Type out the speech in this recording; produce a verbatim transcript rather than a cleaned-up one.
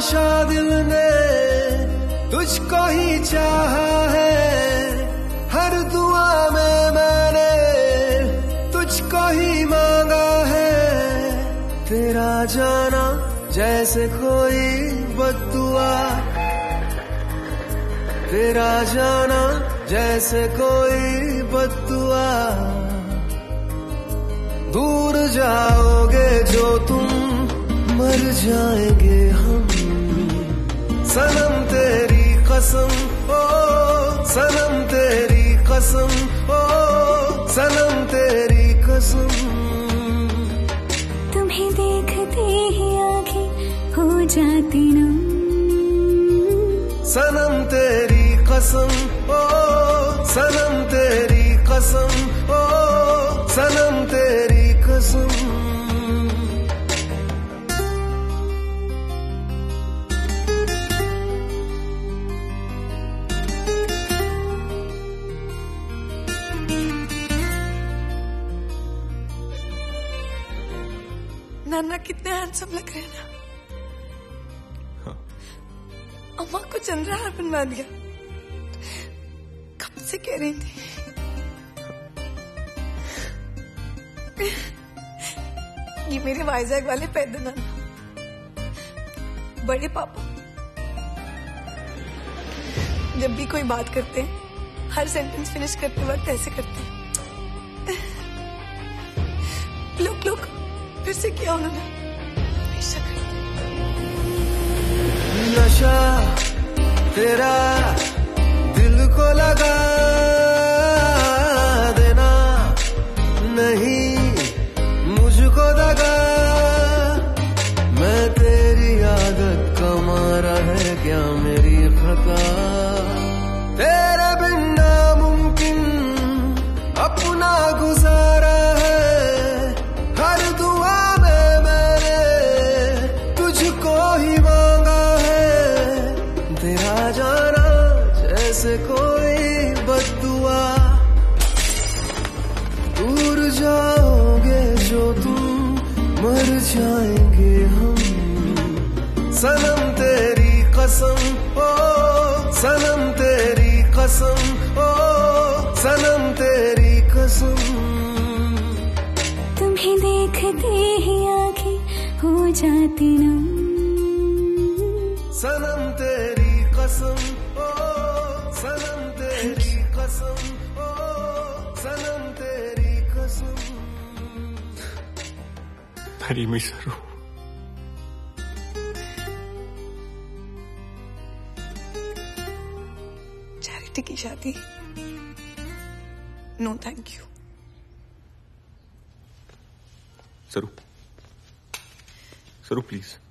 नशा दिल ने तुझको ही चाहा है, हर दुआ में मैंने तुझको ही मांगा है। तेरा जाना जैसे कोई बद्दुआ, तेरा जाना जैसे कोई बद्दुआ। दूर जाओगे जो तुम, मर जाएंगे हम। सनम तेरी कसम, ओ सनम तेरी कसम, ओ सनम तेरी कसम। तुम्हें देखते ही आंखें हो जाती नम। सनम तेरी कसम, ओ सनम तेरी कसम, ओ सनम तेरी कसम। नाना कितने हैंडसम लग रहे हैं ना। हाँ। अम्मा को चंद्रहार बनवा दिया, कब से कह रही थी। ये मेरे वाइजैक वाले पैदे नाना, बड़े पापा जब भी कोई बात करते हैं, हर सेंटेंस फिनिश करते वक्त ऐसे करते हैं। लोग लोग फिर से किया उन्होंने, हमेशा करते। नशा तेरा दिल को लगा देना, नहीं मुझको दगा। मैं तेरी आदत का मारा है क्या मेरी खता। तेरे बिन नामुमकिन अपना गुजारा है, हर दुआ में मैंने तुझको ही मांगा है। तेरा जाना जैसे कोई बद्दुआ, दूर जाओगे जो तुम, मर जाएंगे हम। सनम तेरी कसम, ओ सनम तेरी कसम, ओ सनम तेरी कसम। तुम्हें देखते ही आंखें हो जाती नम। सनम तेरी कसम, ओ सनम तेरी कसम, ओ सनम तेरी कसम। हरी मिस हरू। चैरिटी की शादी, नो थैंक यू। सरू, सरू प्लीज।